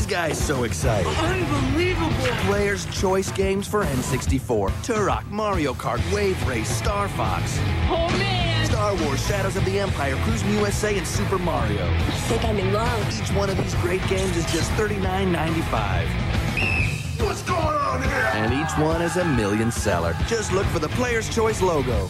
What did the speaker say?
guys so excited? Unbelievable! Player's Choice games for N64. Turok, Mario Kart, Wave Race, Star Fox. Oh, man! Star Wars, Shadows of the Empire, Cruis'n USA, and Super Mario. I think I'm in love. Each one of these great games is just $39.95. What's going on here? And each one is a million seller. Just look for the Player's Choice logo.